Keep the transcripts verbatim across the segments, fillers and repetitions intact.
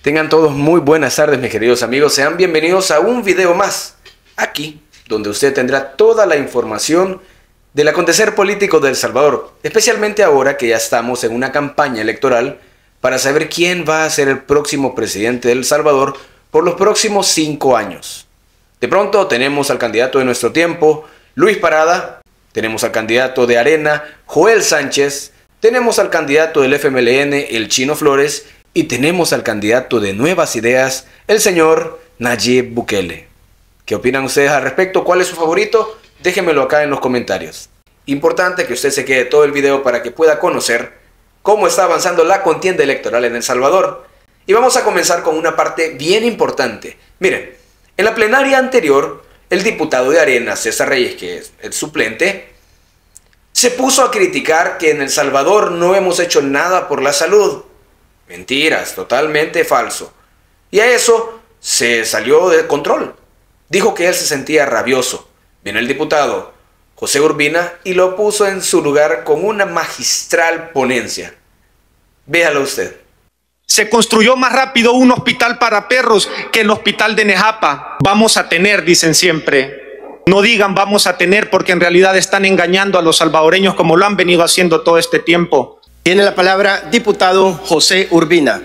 Tengan todos muy buenas tardes, mis queridos amigos. Sean bienvenidos a un video más, aquí, donde usted tendrá toda la información del acontecer político de El Salvador, especialmente ahora que ya estamos en una campaña electoral para saber quién va a ser el próximo presidente de El Salvador por los próximos cinco años. De pronto tenemos al candidato de nuestro tiempo, Luis Parada, tenemos al candidato de Arena, Joel Sánchez, tenemos al candidato del F M L N, el Chino Flores, y tenemos al candidato de Nuevas Ideas, el señor Nayib Bukele. ¿Qué opinan ustedes al respecto? ¿Cuál es su favorito? Déjenmelo acá en los comentarios. Importante que usted se quede todo el video para que pueda conocer cómo está avanzando la contienda electoral en El Salvador. Y vamos a comenzar con una parte bien importante. Miren, en la plenaria anterior, el diputado de Arena, César Reyes, que es el suplente, se puso a criticar que en El Salvador no hemos hecho nada por la salud. Mentiras, totalmente falso. Y a eso se salió de control. Dijo que él se sentía rabioso. Vino el diputado José Urbina y lo puso en su lugar con una magistral ponencia. Véalo usted. Se construyó más rápido un hospital para perros que el hospital de Nejapa. Vamos a tener, dicen siempre. No digan vamos a tener, porque en realidad están engañando a los salvadoreños como lo han venido haciendo todo este tiempo. Tiene la palabra diputado José Urbina.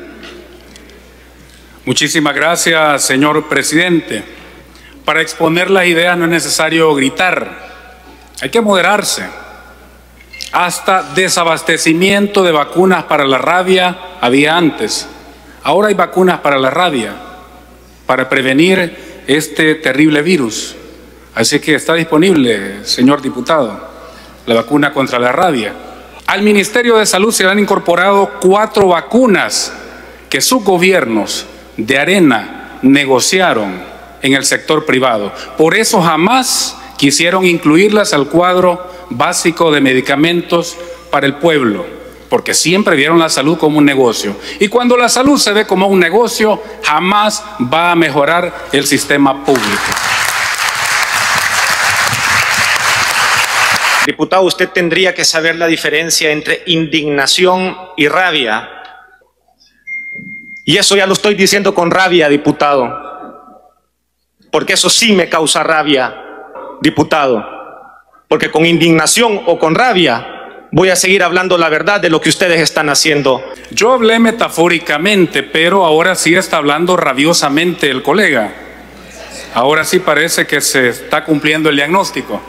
Muchísimas gracias, señor presidente. Para exponer las ideas no es necesario gritar, hay que moderarse. Hasta desabastecimiento de vacunas para la rabia había antes. Ahora hay vacunas para la rabia, para prevenir este terrible virus. Así que está disponible, señor diputado, la vacuna contra la rabia. Al Ministerio de Salud se han incorporado cuatro vacunas que sus gobiernos de Arena negociaron en el sector privado. Por eso jamás quisieron incluirlas al cuadro básico de medicamentos para el pueblo, porque siempre vieron la salud como un negocio. Y cuando la salud se ve como un negocio, jamás va a mejorar el sistema público. Diputado, usted tendría que saber la diferencia entre indignación y rabia. Y eso ya lo estoy diciendo con rabia, diputado. Porque eso sí me causa rabia, diputado. Porque con indignación o con rabia voy a seguir hablando la verdad de lo que ustedes están haciendo. Yo hablé metafóricamente, pero ahora sí está hablando rabiosamente el colega. Ahora sí parece que se está cumpliendo el diagnóstico.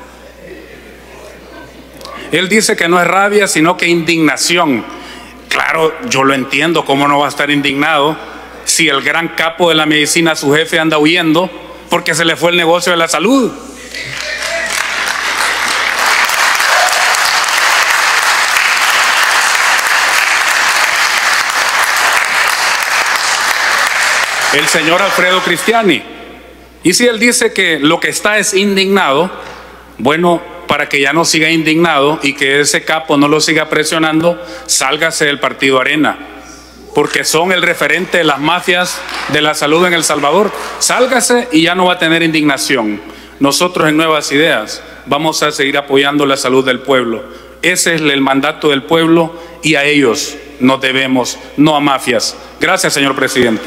Él dice que no es rabia, sino que indignación. Claro, yo lo entiendo, ¿cómo no va a estar indignado si el gran capo de la medicina, su jefe, anda huyendo porque se le fue el negocio de la salud? El señor Alfredo Cristiani. Y si él dice que lo que está es indignado, bueno, para que ya no siga indignado y que ese capo no lo siga presionando, sálgase del partido Arena, porque son el referente de las mafias de la salud en El Salvador. Sálgase y ya no va a tener indignación. Nosotros en Nuevas Ideas vamos a seguir apoyando la salud del pueblo. Ese es el mandato del pueblo y a ellos nos debemos, no a mafias. Gracias, señor presidente.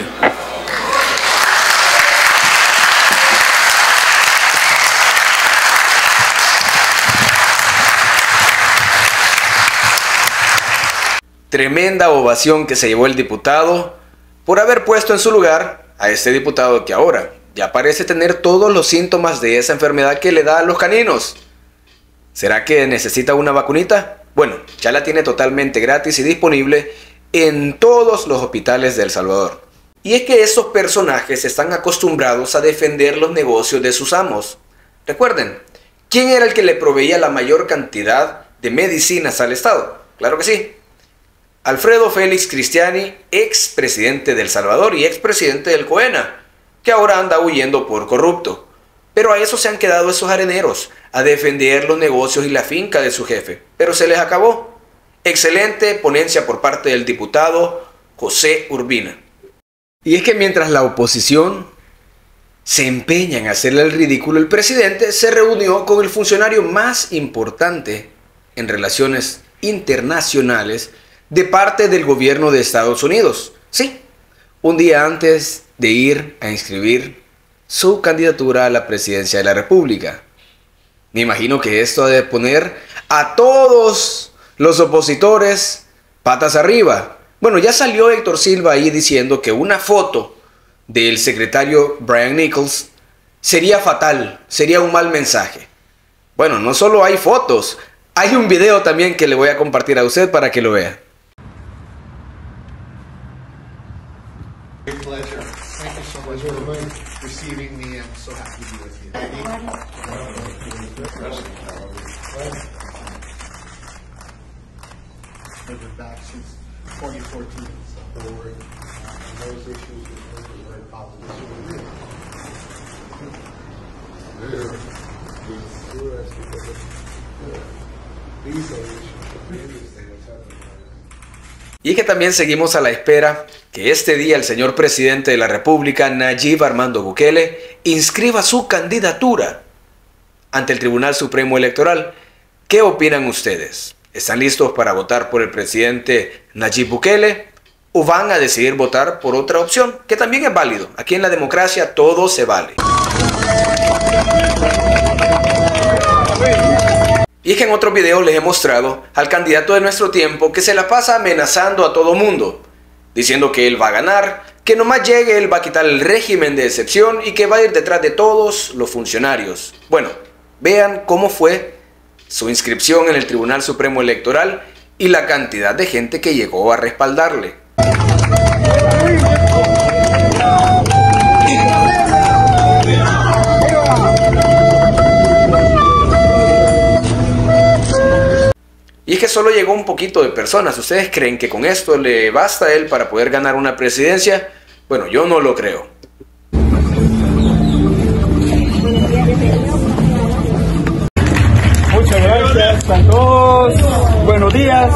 Tremenda ovación que se llevó el diputado por haber puesto en su lugar a este diputado que ahora ya parece tener todos los síntomas de esa enfermedad que le da a los caninos. ¿Será que necesita una vacunita? Bueno, ya la tiene totalmente gratis y disponible en todos los hospitales de El Salvador. Y es que esos personajes están acostumbrados a defender los negocios de sus amos. Recuerden, ¿quién era el que le proveía la mayor cantidad de medicinas al Estado? Claro que sí. Alfredo Félix Cristiani, ex presidente de El Salvador y ex presidente del COENA, que ahora anda huyendo por corrupto. Pero a eso se han quedado esos areneros, a defender los negocios y la finca de su jefe. Pero se les acabó. Excelente ponencia por parte del diputado José Urbina. Y es que mientras la oposición se empeña en hacerle el ridículo, el presidente se reunió con el funcionario más importante en relaciones internacionales de parte del gobierno de Estados Unidos. Sí, un día antes de ir a inscribir su candidatura a la presidencia de la República. Me imagino que esto ha de poner a todos los opositores patas arriba. Bueno, ya salió Héctor Silva ahí diciendo que una foto del secretario Brian Nichols sería fatal, sería un mal mensaje. Bueno, no solo hay fotos, hay un video también que le voy a compartir a usted para que lo vea. Y es que también seguimos a la espera que este día el señor presidente de la República, Nayib Armando Bukele, inscriba su candidatura ante el Tribunal Supremo Electoral. ¿Qué opinan ustedes? ¿Están listos para votar por el presidente Nayib Bukele o van a decidir votar por otra opción? Que también es válido. Aquí en la democracia todo se vale. Y es que en otros videos les he mostrado al candidato de nuestro tiempo que se la pasa amenazando a todo mundo, diciendo que él va a ganar, que nomás llegue él va a quitar el régimen de excepción y que va a ir detrás de todos los funcionarios. Bueno, vean cómo fue su inscripción en el Tribunal Supremo Electoral y la cantidad de gente que llegó a respaldarle. Y es que solo llegó un poquito de personas. ¿Ustedes creen que con esto le basta a él para poder ganar una presidencia? Bueno, yo no lo creo. Muchas gracias a todos. Buenos días.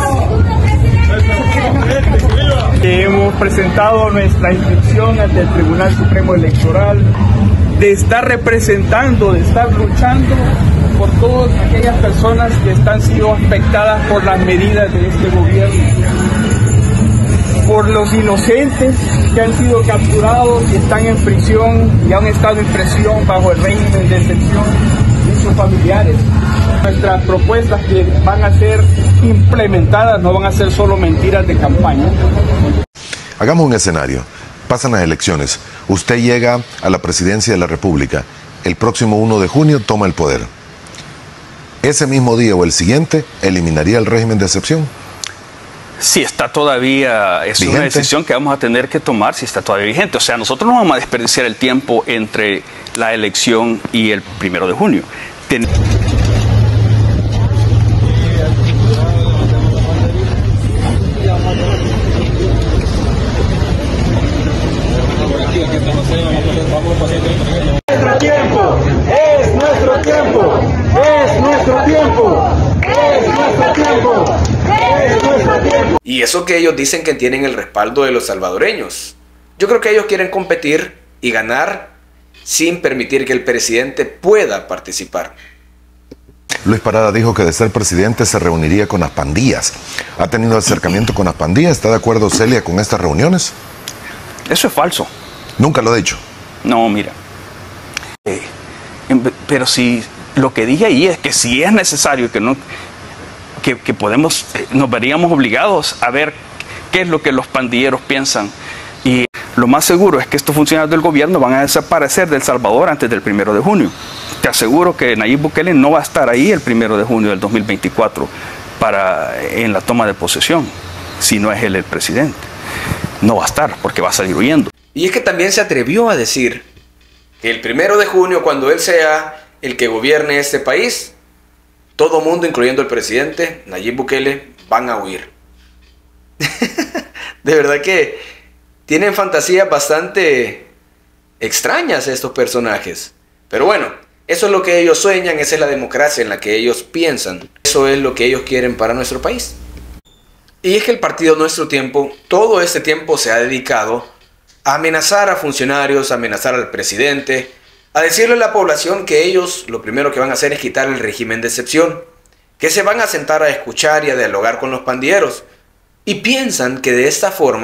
Hemos presentado nuestra inscripción ante el Tribunal Supremo Electoral de estar representando, de estar luchando por todas aquellas personas que están siendo afectadas por las medidas de este gobierno, por los inocentes que han sido capturados y están en prisión y han estado en prisión bajo el régimen de excepción y sus familiares. Nuestras propuestas que van a ser implementadas no van a ser solo mentiras de campaña. Hagamos un escenario. Pasan las elecciones. Usted llega a la presidencia de la República. El próximo uno de junio toma el poder. ¿Ese mismo día o el siguiente eliminaría el régimen de excepción? Si está todavía, es ¿vigente? Una decisión que vamos a tener que tomar si está todavía vigente. O sea, nosotros no vamos a desperdiciar el tiempo entre la elección y el primero de junio. Ten Nuestro tiempo, es nuestro tiempo, es nuestro tiempo, es nuestro tiempo, es nuestro tiempo. Y eso que ellos dicen que tienen el respaldo de los salvadoreños. Yo creo que ellos quieren competir y ganar sin permitir que el presidente pueda participar. Luis Parada dijo que de ser presidente se reuniría con las pandillas. ¿Ha tenido acercamiento con las pandillas? ¿Está de acuerdo Celia con estas reuniones? Eso es falso. Nunca lo he dicho. No, mira. Eh, pero si lo que dije ahí es que si es necesario que no que, que podemos eh, nos veríamos obligados a ver qué es lo que los pandilleros piensan, y lo más seguro es que estos funcionarios del gobierno van a desaparecer de El Salvador antes del primero de junio. Te aseguro que Nayib Bukele no va a estar ahí el primero de junio del dos mil veinticuatro para en la toma de posesión, si no es él el presidente. No va a estar porque va a salir huyendo. Y es que también se atrevió a decir que el primero de junio, cuando él sea el que gobierne este país, todo mundo, incluyendo el presidente Nayib Bukele, van a huir. De verdad que tienen fantasías bastante extrañas estos personajes. Pero bueno, eso es lo que ellos sueñan, esa es la democracia en la que ellos piensan. Eso es lo que ellos quieren para nuestro país. Y es que el partido Nuestro Tiempo, todo este tiempo se ha dedicado a amenazar a funcionarios, a amenazar al presidente, a decirle a la población que ellos lo primero que van a hacer es quitar el régimen de excepción, que se van a sentar a escuchar y a dialogar con los pandilleros, y piensan que de esta forma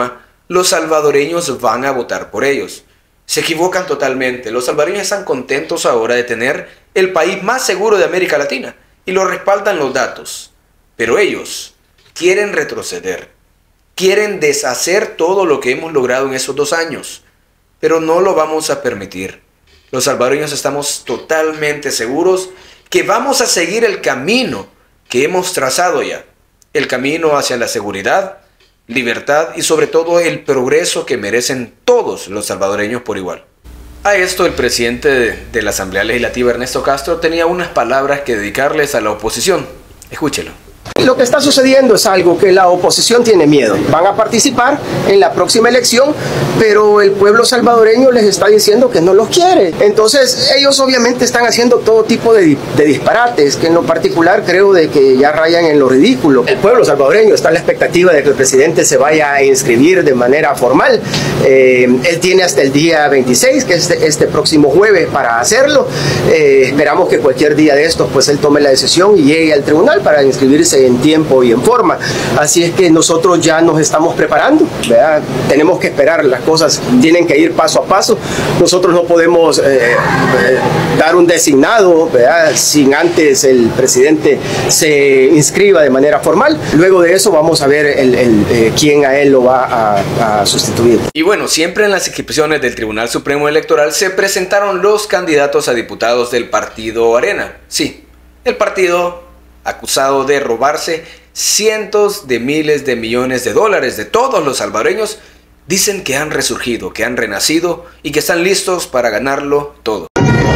los salvadoreños van a votar por ellos. Se equivocan totalmente. Los salvadoreños están contentos ahora de tener el país más seguro de América Latina y lo respaldan los datos. Pero ellos quieren retroceder, quieren deshacer todo lo que hemos logrado en esos dos años, pero no lo vamos a permitir. Los salvadoreños estamos totalmente seguros que vamos a seguir el camino que hemos trazado ya, el camino hacia la seguridad, libertad y sobre todo el progreso que merecen todos los salvadoreños por igual. A esto el presidente de, de la Asamblea Legislativa, Ernesto Castro, tenía unas palabras que dedicarles a la oposición. Escúchelo. Lo que está sucediendo es algo que la oposición tiene miedo. Van a participar en la próxima elección, pero el pueblo salvadoreño les está diciendo que no los quiere. Entonces ellos obviamente están haciendo todo tipo de, de disparates, que en lo particular creo de que ya rayan en lo ridículo. El pueblo salvadoreño está en la expectativa de que el presidente se vaya a inscribir de manera formal. Eh, él tiene hasta el día veintiséis, que es este, este próximo jueves, para hacerlo. Eh, esperamos que cualquier día de estos pues él tome la decisión y llegue al tribunal para inscribirse en tiempo y en forma. Así es que nosotros ya nos estamos preparando, ¿verdad? Tenemos que esperar, las cosas tienen que ir paso a paso. Nosotros no podemos eh, eh, dar un designado, ¿verdad?, sin antes el presidente se inscriba de manera formal. Luego de eso vamos a ver el, el, eh, quién a él lo va a, a sustituir. Y bueno, siempre en las inscripciones del Tribunal Supremo Electoral se presentaron los candidatos a diputados del partido Arena. Sí, el partido acusado de robarse cientos de miles de millones de dólares de todos los salvadoreños, dicen que han resurgido, que han renacido y que están listos para ganarlo todo.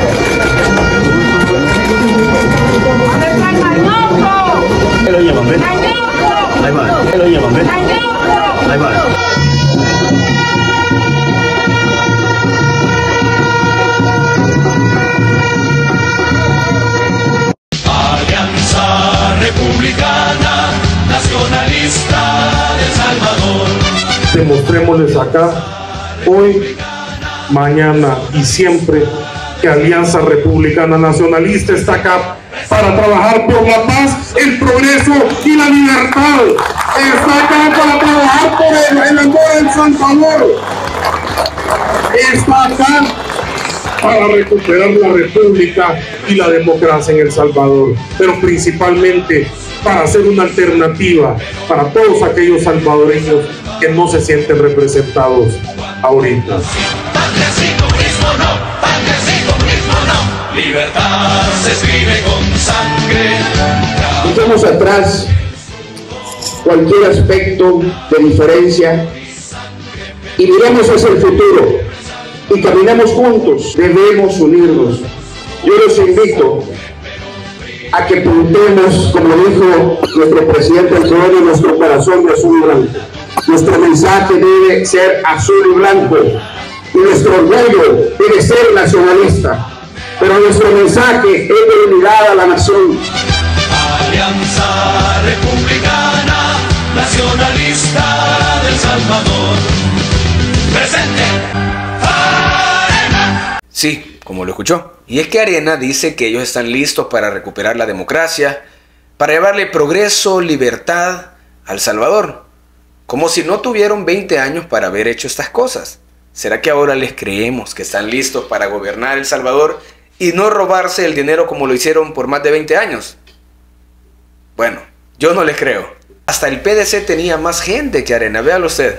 Lo llevan, ¿ven? Ahí va, lo llevan, ¿ven? Ahí va. Republicana, nacionalista de El Salvador. Demostrémosles acá, hoy, mañana y siempre, que Alianza Republicana Nacionalista está acá para trabajar por la paz, el progreso y la libertad. Está acá para trabajar por el, el amor del Salvador. Está acá para recuperar la república y la democracia en El Salvador, pero principalmente para hacer una alternativa para todos aquellos salvadoreños que no se sienten representados ahorita. Patria sin comunismo no, patria sin comunismo no. Libertad se escribe con sangre. Dejemos atrás cualquier aspecto de diferencia y miremos hacia el futuro y caminemos juntos. Debemos unirnos. Yo los invito a que pintemos, como dijo nuestro presidente Antonio, nuestro corazón de azul y blanco. Nuestro mensaje debe ser azul y blanco y nuestro orgullo debe ser nacionalista, pero nuestro mensaje es de unidad a la nación. Alianza Republicana, nacionalista de El Salvador. Presente. Arena. Sí, como lo escuchó. Y es que Arena dice que ellos están listos para recuperar la democracia, para llevarle progreso, libertad a El Salvador. Como si no tuvieron veinte años para haber hecho estas cosas. ¿Será que ahora les creemos que están listos para gobernar El Salvador y no robarse el dinero como lo hicieron por más de veinte años? Bueno, yo no les creo. Hasta el P D C tenía más gente que Arena, véalo usted.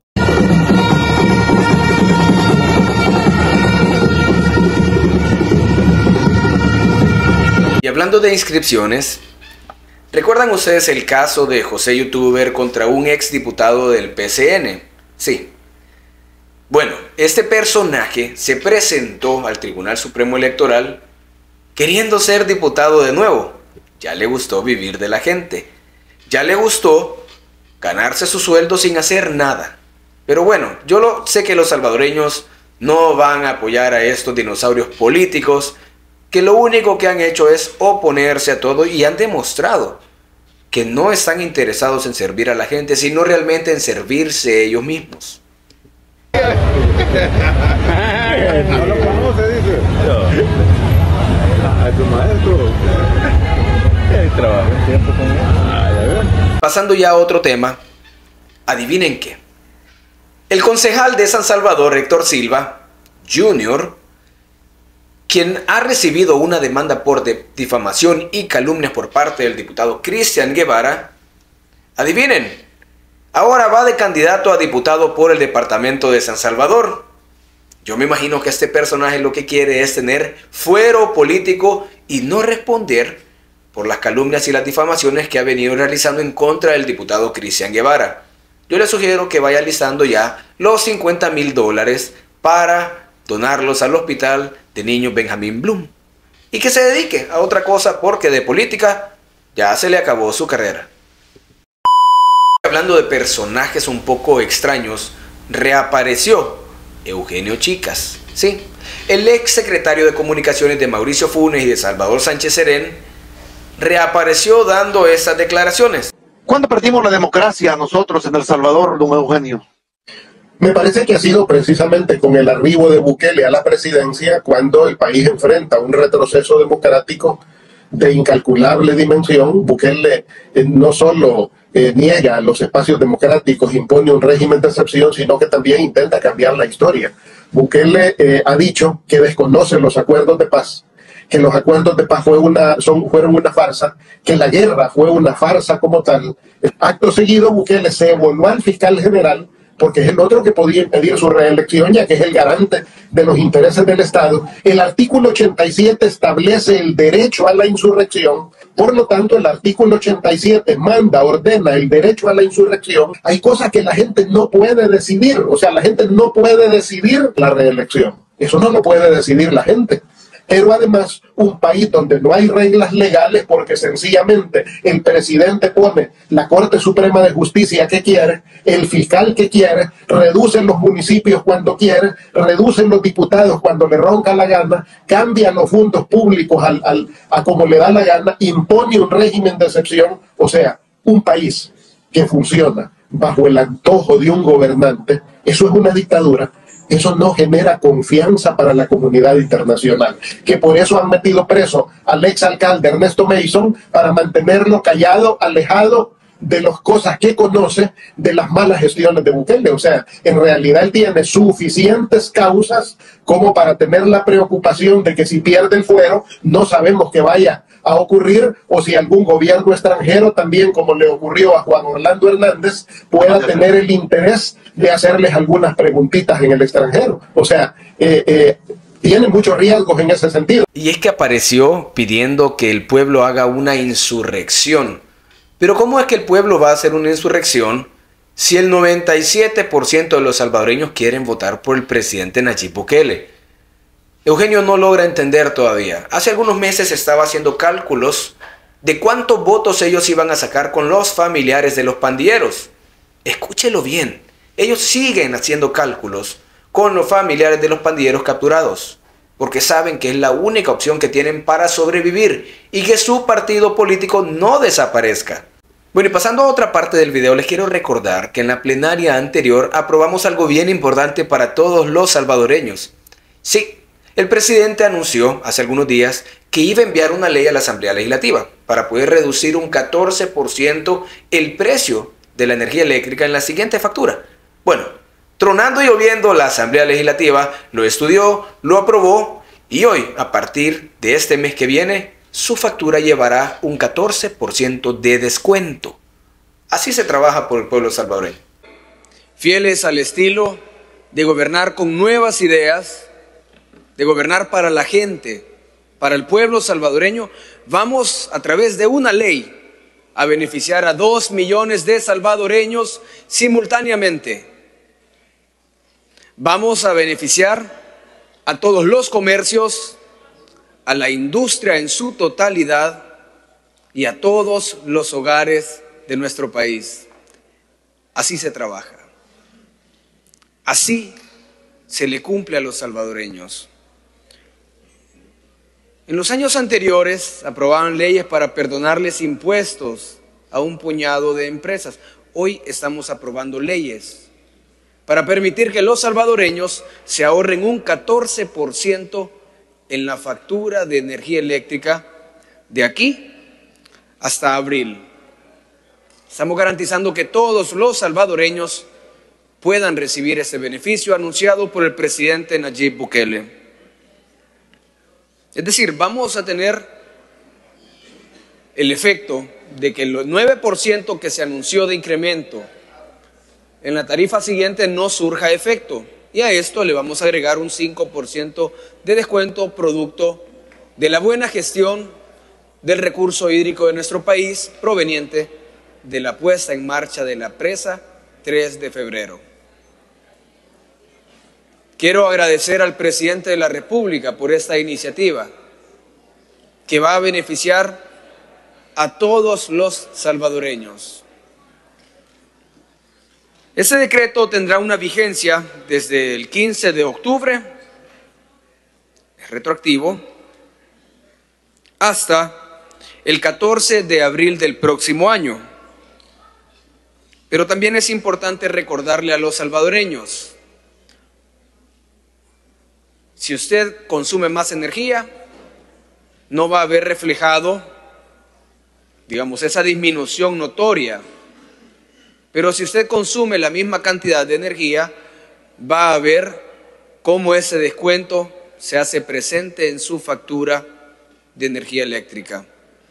Y hablando de inscripciones, ¿recuerdan ustedes el caso de José Youtuber contra un ex diputado del P C N? Sí. Bueno, este personaje se presentó al Tribunal Supremo Electoral queriendo ser diputado de nuevo. Ya le gustó vivir de la gente. Ya le gustó ganarse su sueldo sin hacer nada. Pero bueno, yo lo, sé que los salvadoreños no van a apoyar a estos dinosaurios políticos que lo único que han hecho es oponerse a todo y han demostrado que no están interesados en servir a la gente, sino realmente en servirse ellos mismos. Pasando ya a otro tema, adivinen qué. El concejal de San Salvador, Héctor Silva junior, quien ha recibido una demanda por difamación y calumnias por parte del diputado Cristian Guevara, adivinen, ahora va de candidato a diputado por el departamento de San Salvador. Yo me imagino que este personaje lo que quiere es tener fuero político y no responder por las calumnias y las difamaciones que ha venido realizando en contra del diputado Cristian Guevara. Yo le sugiero que vaya listando ya los cincuenta mil dólares para donarlos al hospital de niños Benjamín Bloom y que se dedique a otra cosa, porque de política ya se le acabó su carrera. Hablando de personajes un poco extraños, reapareció Eugenio Chicas. Sí, el ex secretario de Comunicaciones de Mauricio Funes y de Salvador Sánchez Serén reapareció dando estas declaraciones. ¿Cuándo perdimos la democracia nosotros en El Salvador, don Eugenio? Me parece que ha sido precisamente con el arribo de Bukele a la presidencia cuando el país enfrenta un retroceso democrático de incalculable dimensión. Bukele eh, no solo eh, niega los espacios democráticos, impone un régimen de excepción, sino que también intenta cambiar la historia. Bukele eh, ha dicho que desconoce los acuerdos de paz, que los acuerdos de paz fue una, son, fueron una farsa, que la guerra fue una farsa como tal. Acto seguido, Bukele se volvió al fiscal general, porque es el otro que podía impedir su reelección, ya que es el garante de los intereses del Estado. El artículo ochenta y siete establece el derecho a la insurrección, por lo tanto el artículo ochenta y siete manda, ordena el derecho a la insurrección. Hay cosas que la gente no puede decidir, o sea, la gente no puede decidir la reelección. Eso no lo puede decidir la gente. Pero además, un país donde no hay reglas legales, porque sencillamente el presidente pone la Corte Suprema de Justicia que quiere, el fiscal que quiere, reduce los municipios cuando quiere, reducen los diputados cuando le ronca la gana, cambian los fondos públicos al, al, a como le da la gana, impone un régimen de excepción. O sea, un país que funciona bajo el antojo de un gobernante, eso es una dictadura. Eso no genera confianza para la comunidad internacional, que por eso han metido preso al exalcalde Ernesto Mason, para mantenerlo callado, alejado de las cosas que conoce, de las malas gestiones de Bukele. O sea, en realidad él tiene suficientes causas como para tener la preocupación de que si pierde el fuero, no sabemos qué vaya a ocurrir, o si algún gobierno extranjero también, como le ocurrió a Juan Orlando Hernández, pueda tener el interés de hacerles algunas preguntitas en el extranjero. O sea, eh, eh, tiene muchos riesgos en ese sentido. Y es que apareció pidiendo que el pueblo haga una insurrección. Pero ¿cómo es que el pueblo va a hacer una insurrección si el noventa y siete por ciento de los salvadoreños quieren votar por el presidente Nayib Bukele? Eugenio no logra entender todavía. Hace algunos meses estaba haciendo cálculos de cuántos votos ellos iban a sacar con los familiares de los pandilleros. Escúchelo bien. Ellos siguen haciendo cálculos con los familiares de los pandilleros capturados, porque saben que es la única opción que tienen para sobrevivir y que su partido político no desaparezca. Bueno, y pasando a otra parte del video, les quiero recordar que en la plenaria anterior aprobamos algo bien importante para todos los salvadoreños. Sí, el presidente anunció hace algunos días que iba a enviar una ley a la Asamblea Legislativa para poder reducir un catorce por ciento el precio de la energía eléctrica en la siguiente factura. Bueno, tronando y lloviendo, la Asamblea Legislativa lo estudió, lo aprobó y hoy, a partir de este mes que viene, su factura llevará un catorce por ciento de descuento. Así se trabaja por el pueblo salvadoreño. Fieles al estilo de gobernar con nuevas ideas, de gobernar para la gente, para el pueblo salvadoreño, vamos a través de una ley a beneficiar a dos millones de salvadoreños simultáneamente. Vamos a beneficiar a todos los comercios, a la industria en su totalidad y a todos los hogares de nuestro país. Así se trabaja. Así se le cumple a los salvadoreños. En los años anteriores aprobaban leyes para perdonarles impuestos a un puñado de empresas. Hoy estamos aprobando leyes para permitir que los salvadoreños se ahorren un catorce por ciento en la factura de energía eléctrica de aquí hasta abril. Estamos garantizando que todos los salvadoreños puedan recibir este beneficio anunciado por el presidente Nayib Bukele. Es decir, vamos a tener el efecto de que el nueve por ciento que se anunció de incremento en la tarifa siguiente no surja efecto, y a esto le vamos a agregar un cinco por ciento de descuento producto de la buena gestión del recurso hídrico de nuestro país proveniente de la puesta en marcha de la presa tres de febrero. Quiero agradecer al presidente de la República por esta iniciativa que va a beneficiar a todos los salvadoreños. Ese decreto tendrá una vigencia desde el quince de octubre, es retroactivo, hasta el catorce de abril del próximo año. Pero también es importante recordarle a los salvadoreños, si usted consume más energía, no va a haber reflejado, digamos, esa disminución notoria. Pero si usted consume la misma cantidad de energía, va a ver cómo ese descuento se hace presente en su factura de energía eléctrica.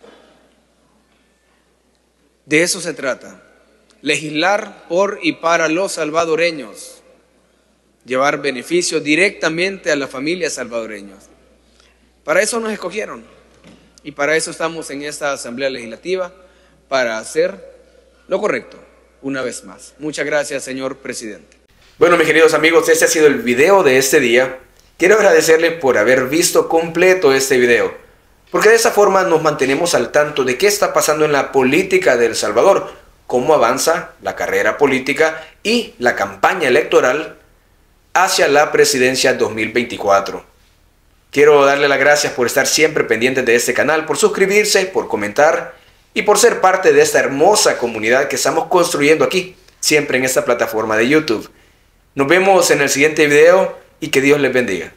De eso se trata, legislar por y para los salvadoreños, llevar beneficios directamente a las familias salvadoreñas. Para eso nos escogieron y para eso estamos en esta Asamblea Legislativa, para hacer lo correcto, una vez más. Muchas gracias, señor presidente. Bueno, mis queridos amigos, este ha sido el video de este día. Quiero agradecerles por haber visto completo este video, porque de esa forma nos mantenemos al tanto de qué está pasando en la política de El Salvador, cómo avanza la carrera política y la campaña electoral hacia la presidencia dos mil veinticuatro. Quiero darle las gracias por estar siempre pendientes de este canal, por suscribirse, por comentar y por ser parte de esta hermosa comunidad que estamos construyendo aquí, siempre en esta plataforma de YouTube. Nos vemos en el siguiente video y que Dios les bendiga.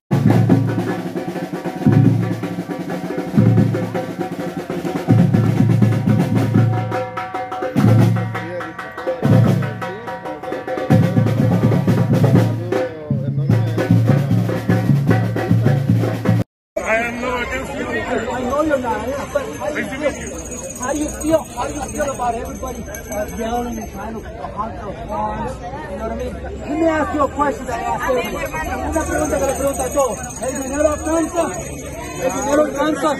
How do you feel? How do you feel about everybody uh, yelling and trying to honk their horns? You know what I mean? Let me ask you a question that I asked everybody. Una pregunta que le pregunto a todos. ¿El dinero alcanza? ¿El dinero alcanza?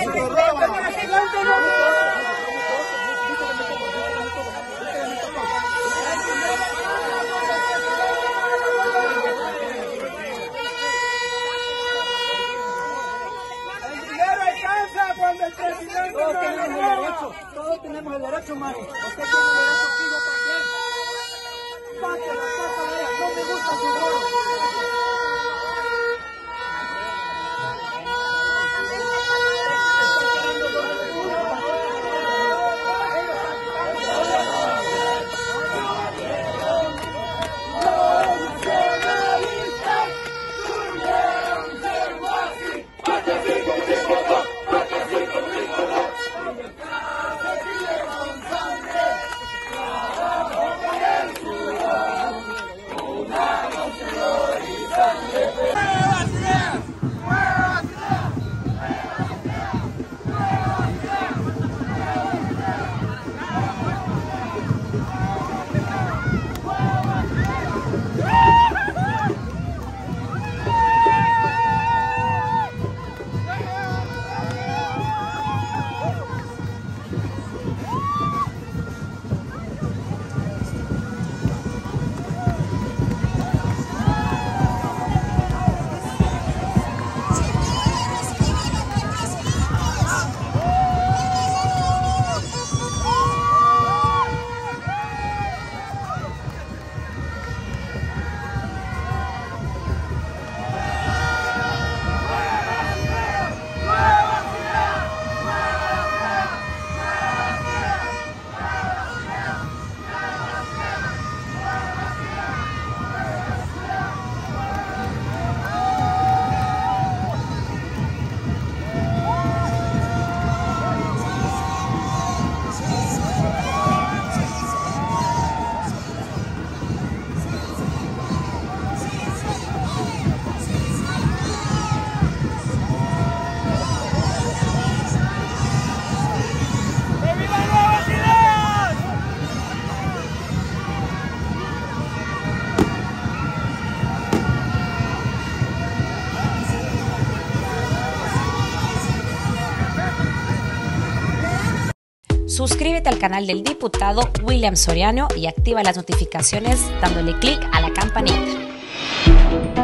Cuando el presidente todos tenemos el derecho, todos tenemos el derecho, Mari. Usted tiene el derecho, Figo, también. Sáquela, sáquela, no me gusta su robo. Señor. Suscríbete al canal del diputado William Soriano y activa las notificaciones dándole clic a la campanita.